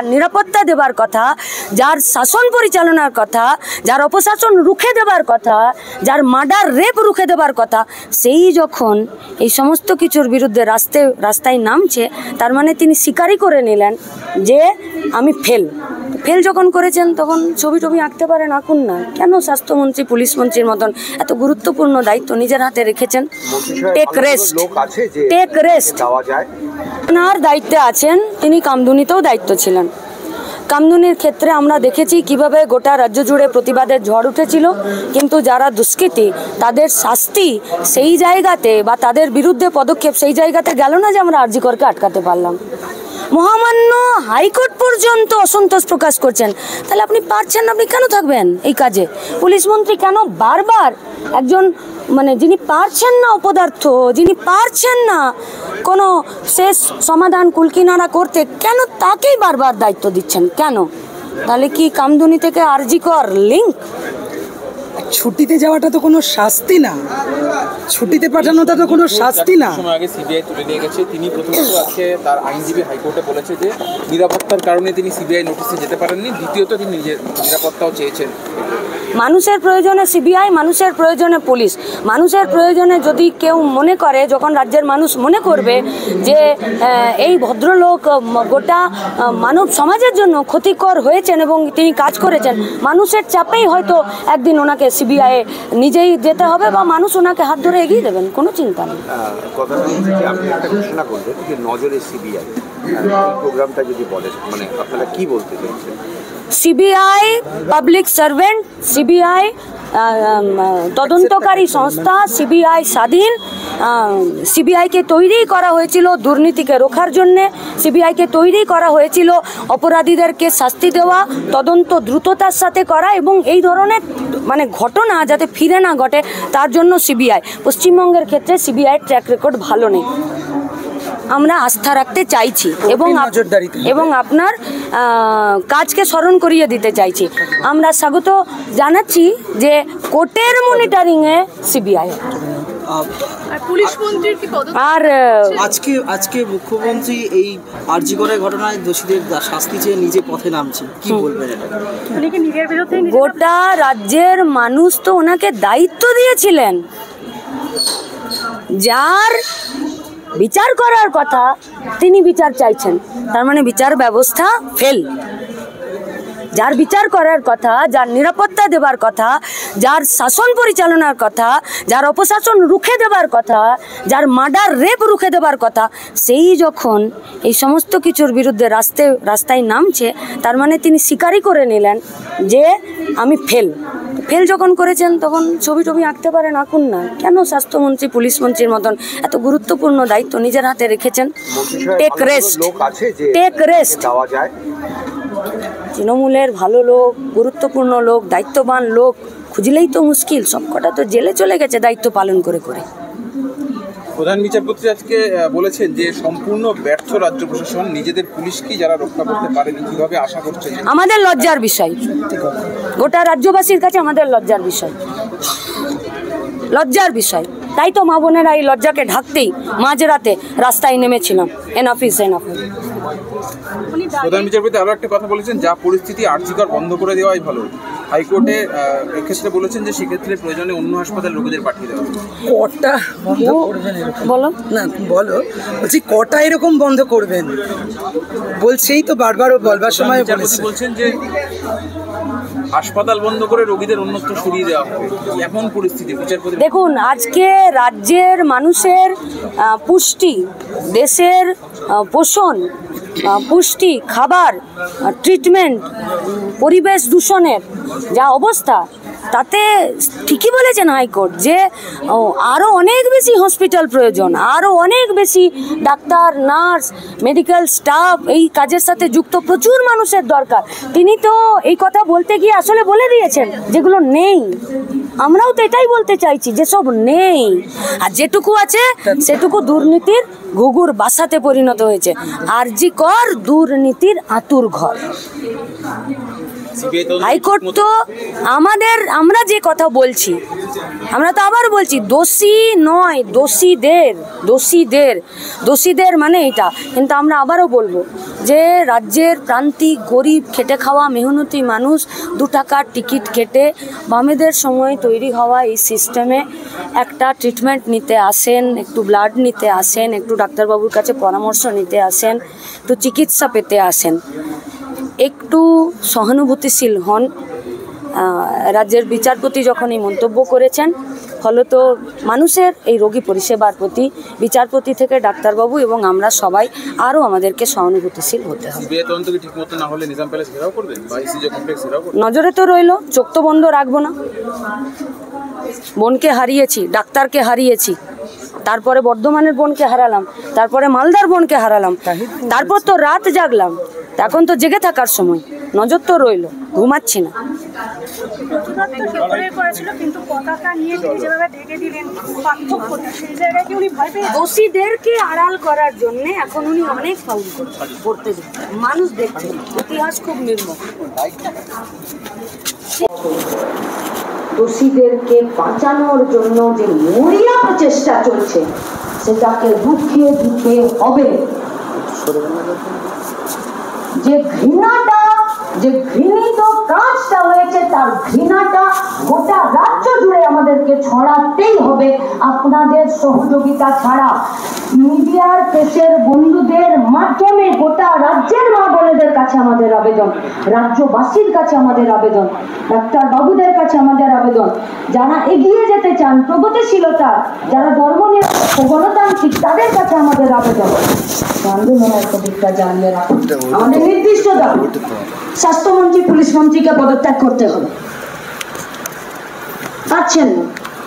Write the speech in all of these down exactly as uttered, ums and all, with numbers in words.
যার নিরাপত্তা দেবার কথা, যার শাসন পরিচালনার কথা, যার অপশাসন রুখে দেবার কথা, যার মার্ডার রেপ রুখে দেবার কথা, সেই যখন এই সমস্ত কিছুর বিরুদ্ধে রাস্তায় রাস্তায় নামছে, তার মানে তিনি স্বীকারই করে নিলেন যে আমি ফেল ফেল যখন করেছেন তখন ছবি টবি আঁকতে পারেন, আঁকুন না। কেন স্বাস্থ্যমন্ত্রী পুলিশ মন্ত্রীর মতন এত গুরুত্বপূর্ণ দায়িত্ব নিজের হাতে রেখেছেন? Take rest, take rest. ওনার দায়িত্বে আছেন, তিনি কামদুনিতেও দায়িত্ব ছিলেন। কামদুনির ক্ষেত্রে আমরা দেখেছি কিভাবে গোটা রাজ্য জুড়ে প্রতিবাদের ঝড় উঠেছিল, কিন্তু যারা দুষ্কৃতী তাদের শাস্তি সেই জায়গাতে বা তাদের বিরুদ্ধে পদক্ষেপ সেই জায়গাতে গেল না যে আমরা আর জি করকে আটকাতে পারলাম। মহামান্য হাইকোর্ট পর্যন্ত অসন্তোষ প্রকাশ করছেন, তাহলে আপনি পারছেন না, আপনি কেন থাকবেন এই কাজে? পুলিশ মন্ত্রী কেন বারবার একজন মানে যিনি পারছেন না অপদার্থ, যিনি পারছেন না কোনো শেষ সমাধান কুলকিনারা করতে, কেন তাকেই বারবার দায়িত্ব দিচ্ছেন কেন? তাহলে কি কামদুনি থেকে আর জি কর লিঙ্ক? ছুটিতে যাওয়াটা তো কোনো শাস্তি না, ছুটিতে পাঠানোটা তো কোনো শাস্তি না। সময় আগে সিবিআই তুলে নিয়ে গেছে, তিনি প্রথমত আজকে তার আইনজীবী হাইকোর্টে বলেছে যে নিরাপত্তার কারণে তিনি সিবিআই নোটিশে যেতে পারেননি, দ্বিতীয়ত তিনি নিজের নিরাপত্তাও চেয়েছেন। মানুষের প্রয়োজনে সিবিআই, মানুষের প্রয়োজনে পুলিশ, মানুষের প্রয়োজনে যদি কেউ মনে করে, যখন রাজ্যের মানুষ মনে করবে যে এই ভদ্রলোক গোটা মানব সমাজের জন্য ক্ষতিকর হয়েছেন এবং তিনি কাজ করেছেন, মানুষের চাপেই হয়তো একদিন ওনাকে সিবিআই নিজেই যেতে হবে বা মানুষ ওনাকে হাত ধরে এগিয়ে দেবেন, কোনো চিন্তা নেই। কথাটা হচ্ছে যে আপনি একটা ঘোষণা করবেন যে নজরে সিবিআই, প্রোগ্রামটা যদি বলেন মানে আপনারা কি বলতে চাইছেন? সিবিআই পাবলিক সার্ভেন্ট, সিবিআই তদন্তকারী সংস্থা, সিবিআই স্বাধীন। সিবিআইকে তৈরি করা হয়েছিল দুর্নীতিকে রোখার জন্যে, সিবিআইকে তৈরি করা হয়েছিল অপরাধীদেরকে শাস্তি দেওয়া, তদন্ত দ্রুততার সাথে করা এবং এই ধরনের মানে ঘটনা যাতে ফিরে না ঘটে তার জন্য সিবিআই। পশ্চিমবঙ্গের ক্ষেত্রে সিবিআইয়ের ট্র্যাক রেকর্ড ভালো নেই, আমরা আস্থা রাখতে চাইছি এবং এবং আপনার কাজকে স্মরণ করিয়ে দিতে চাইছি। আমরা স্বাগত জানাচ্ছি যে কোর্টের মনিটরিংয়ে সিবিআই। আর আজকে আজকে মুখ্যমন্ত্রী এই আর জি করের ঘটনায় দোষীদের শাস্তি চেয়ে নিজে পথে নামছে, কি বলবেন? গোটা রাজ্যের মানুষ তো ওনাকে দায়িত্ব দিয়েছিলেন, যার বিচার করার কথা তিনি বিচার চাইছেন, তার মানে বিচার ব্যবস্থা ফেল। যার বিচার করার কথা, যার নিরাপত্তা দেবার কথা, যার শাসন পরিচালনার কথা, যার অপশাসন রুখে দেবার কথা, যার মার্ডার রেপ রুখে দেবার কথা, সেই যখন এই সমস্ত কিছুর বিরুদ্ধে রাস্তায় রাস্তায় নামছে, তার মানে তিনি স্বীকারই করে নিলেন যে আমি ফেল ফেল যখন করেছেন তখন ছবি টবি আঁকতে পারেন, আঁকুন না। কেন স্বাস্থ্যমন্ত্রী পুলিশ মন্ত্রীর মতন এত গুরুত্বপূর্ণ দায়িত্ব নিজের হাতে রেখেছেন? Take rest, take rest. তৃণমূলের ভালো লোক, গুরুত্বপূর্ণ লোক, দায়িত্ববান লোক খুঁজলেই তো মুশকিল, সবকটা তো জেলে চলে গেছে দায়িত্ব পালন করে করে। প্রধান বিচারপতি আজকে বলেছেন যে সম্পূর্ণ ব্যর্থ রাজ্য প্রশাসন, নিজেদের পুলিশকেই যারা রক্ষা করতে পারেনি, কিভাবে আশা করছেন? আমাদের লজ্জার বিষয়, গোটা রাজ্যবাসীর কাছে আমাদের লজ্জার বিষয়, লজ্জার বিষয়। তাই তো মা বোনেরা এই লজ্জাকে ঢাকতেই মাঝরাতে রাস্তায় নেমেছিলাম। Enough is enough. প্রধান বিচারপতি আরো একটা কথা বলেছেন, যা পরিস্থিতি আর জি কর বন্ধ করে দেওয়াই ভালো। হাইকোর্টে এক্ষেত্রে বলেছেন যে সেক্ষেত্রে প্রয়োজনে অন্য হাসপাতাল রোগীদের পাঠিয়ে দেওয়া। কটা বন্ধ করবেন? বলো না, বলো বলছি কটা এরকম বন্ধ করবেন? বলছেই তো বারবারও বলবার সময় বলছেন যে হাসপাতাল বন্ধ করে রোগীদের অন্যত্র সরিয়ে দেওয়া হবে। এমন পরিস্থিতি বিচারপতি দেখুন, আজকে রাজ্যের মানুষের পুষ্টি, দেশের পোষণ, পুষ্টি, খাবার, ট্রিটমেন্ট, পরিবেশ দূষণের যা অবস্থা, তাতে ঠিকই বলেছেন হাইকোর্ট যে আরও অনেক বেশি হসপিটাল প্রয়োজন, আরও অনেক বেশি ডাক্তার, নার্স, মেডিকেল স্টাফ, এই কাজের সাথে যুক্ত প্রচুর মানুষের দরকার। তিনি তো এই কথা বলতে গিয়ে আসলে বলে দিয়েছেন যেগুলো নেই। আমরাও তো এটাই বলতে চাইছি, যেসব নেই আর যেটুকু আছে সেটুকু দুর্নীতির ঘুঘুর বাসাতে পরিণত হয়েছে। আর জি কর দুর্নীতির আতুর ঘর। হাইকোর্ট তো আমাদের, আমরা যে কথা বলছি, আমরা তো আবার বলছি দোষী নয়, দোষীদের, দোষীদের দোষীদের মানে এটা। কিন্তু আমরা আবারও বলবো যে রাজ্যের প্রান্তিক গরিব খেটে খাওয়া মেহনতি মানুষ দু টাকার টিকিট কেটে বামেদের সময় তৈরি হওয়া এই সিস্টেমে একটা ট্রিটমেন্ট নিতে আসেন, একটু ব্লাড নিতে আসেন, একটু ডাক্তারবাবুর কাছে পরামর্শ নিতে আসেন, একটু চিকিৎসা পেতে আসেন। একটু সহানুভূতিশীল হন। রাজ্যের বিচারপতি যখন এই মন্তব্য করেছেন, ফলত মানুষের এই রোগী পরিষেবার প্রতি বিচারপতি থেকে ডাক্তারবাবু এবং আমরা সবাই আরও আমাদেরকে সহানুভূতিশীল হতে হবে। নজরে তো রইল, চোখ তো বন্ধ রাখবো না। বোনকে হারিয়েছি, ডাক্তারকে হারিয়েছি, তারপরে বর্ধমানের বোনকে হারালাম, তারপরে মালদার বোনকে হারালাম, তারপর তো রাত জাগলাম। এখন তো জেগে থাকার সময়, নজর তো রইল, ঘুমাচ্ছি না। দোষীদেরকে আড়াল করার জন্য এখন উনি অনেক ফাউল করতে দিচ্ছেন, মানুষ দেখছে, ইতিহাস খুব নির্মম। দোষীদেরকে বাঁচানোর জন্য যে মরিয়া প্রচেষ্টা চলছে, সেটাকে রুখে দিতে হবে। যে ঘৃণাটা, যে ঘৃণিত কাজটা হয়েছে, তার ঘৃণাটা গোটা রাজ্য জুড়ে আমাদেরকে ছড়াতেই হবে। আপনাদের সহযোগিতা ছাড়া মিডিয়ার পেশের বন্ধুদের মাধ্যমে গোটা রাজ্যের মা বোনেদের কাছে আমাদের আবেদন, রাজ্যবাসীর কাছে আমাদের আবেদন, ডাক্তার বাবুদের কাছে আমাদের আবেদন, যারা এগিয়ে যেতে চান প্রগতিশীলতা, যারা ধর্মনিরপেক্ষ গণতান্ত্রিক, তাদের কাছে আমাদের আবেদন। আন্দোলনের প্রতিটা জ্বালিয়ে রাখুন। আমাদের নির্দিষ্ট দাবি, স্বাস্থ্যমন্ত্রী পুলিশ মন্ত্রীকে পদত্যাগ করতে হবে। পাচ্ছেন না,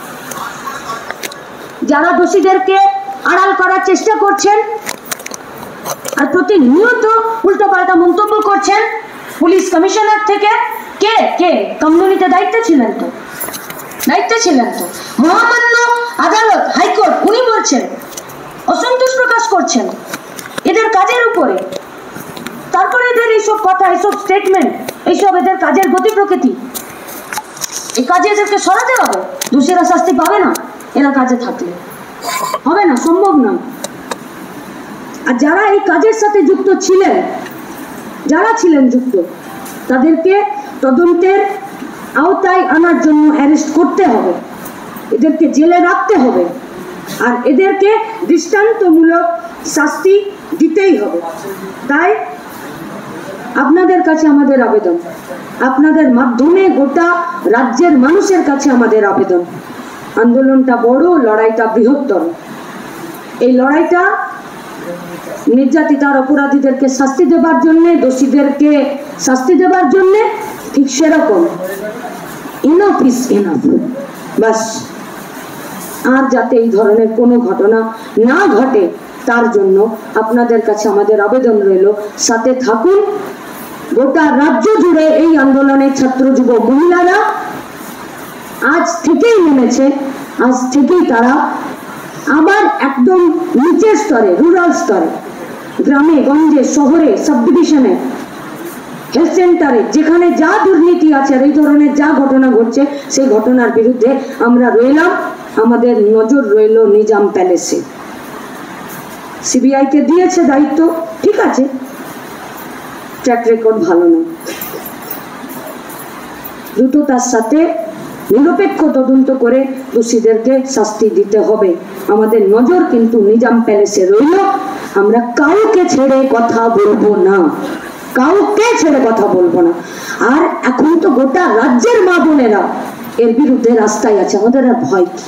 যারা দোষীদেরকে আড়াল করার চেষ্টা করছেন আর প্রতিনিয়ত উল্টো পাল্টা মন্তব্য করছেন, পুলিশ কমিশনার থেকে কে কে কমিউনিটিতে দায়িত্ব ছিলেন তো, দায়িত্ব ছিলেন তো মহামান্য আদালত হাইকোর্ট, উনি বলছেন, অসন্তোষ প্রকাশ করছেন এদের কাজের উপরে। তারপরে এদের এইসব কথা, এইসব স্টেটমেন্ট, এইসব এদের কাজের গতি প্রকৃতি, এই কাজে এদেরকে সরাতে হবে। দোষীরা শাস্তি পাবে না এরা কাজে থাকলে, হবে না, সম্ভব নয়। আর যারা এই কাজের সাথে যুক্ত ছিলেন, যারা ছিলেন যুক্ত, তাদেরকে তদন্তের আওতায় আনার জন্য অ্যারেস্ট করতে হবে, এদেরকে জেলে রাখতে হবে, আর এদেরকে দৃষ্টান্তমূলক শাস্তি দিতেই হবে। তাই আপনাদের কাছে আমাদের আবেদন, আপনাদের মাধ্যমে গোটা রাজ্যের মানুষের কাছে আমাদের আবেদন, আন্দোলনটা বড়, লড়াইটা বৃহত্তর। এই লড়াইটা নির্যাতিতার অপরাধীদেরকে শাস্তি দেবার জন্যে, দোষীদেরকে শাস্তি দেবার জন্যে, ঠিক সেরকম ইনাফ ইজ ইনাফ, বাস। আর যাতে এই ধরনের কোনো ঘটনা না ঘটে, তার জন্য আপনাদের কাছে আমাদের আবেদন রইল, সাথে থাকুন। গোটা রাজ্য জুড়ে এই আন্দোলনের ছাত্র যুব মহিলারা আজ থেকেই নেমেছে, আজ থেকেই তারা আবার একদম নিচের স্তরে, রুরাল স্তরে, গ্রামে গঞ্জে শহরে, সাব ডিভিশনে, হেলথ সেন্টারে, যেখানে যা দুর্নীতি আছে আর এই ধরনের যা ঘটনা ঘটছে, সেই ঘটনার বিরুদ্ধে আমরা রইলাম। আমাদের নজর রইল নিজাম প্যালেসে। সিবিআইকে দিয়েছে দায়িত্ব, ঠিক আছে, ট্র্যাক রেকর্ড ভালো নয়, দ্রুততার সাথে নিরপেক্ষ তদন্ত করে দোষীদেরকে শাস্তি দিতে হবে। আমাদের নজর কিন্তু নিজাম প্যালেসে রইল। আমরা কাউকে ছেড়ে কথা বলবো না, কাউকে ছেড়ে কথা বলবো না। আর এখন তো গোটা রাজ্যের মা বোনেরা এর বিরুদ্ধে রাস্তায় আছে, আমাদের আর ভয় কি?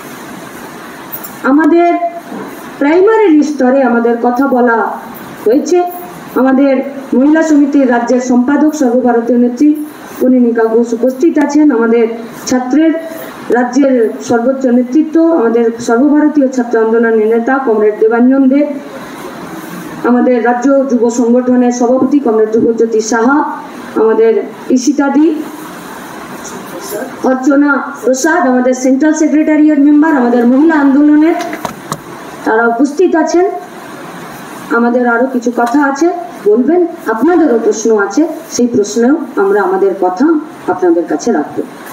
আমাদের প্রাইমারি স্তরে আমাদের কথা বলা হয়েছে। আমাদের মহিলা সমিতির রাজ্যের সম্পাদক সর্বভারতীয় নেত্রী কনিনিকা ঘোষ উপস্থিত আছেন, আমাদের ছাত্রের রাজ্যের সর্বোচ্চ নেতৃত্ব, আমাদের সর্বভারতীয় ছাত্র আন্দোলনের নেতা কমরেড দেবাঞ্জন দেব, আমাদের রাজ্য যুব সংগঠনের সভাপতি কমরেড ধ্রুবজ্যোতি সাহা, আমাদের ইশিতাদি, অর্চনা প্রসাদ, আমাদের সেন্ট্রাল সেক্রেটারিয়েট মেম্বার, আমাদের মহিলা আন্দোলনের, তারা উপস্থিত আছেন। আমাদের আরো কিছু কথা আছে, বলবেন, আপনাদেরও প্রশ্ন আছে, সেই প্রশ্নেও আমরা আমাদের কথা আপনাদের কাছে রাখবো।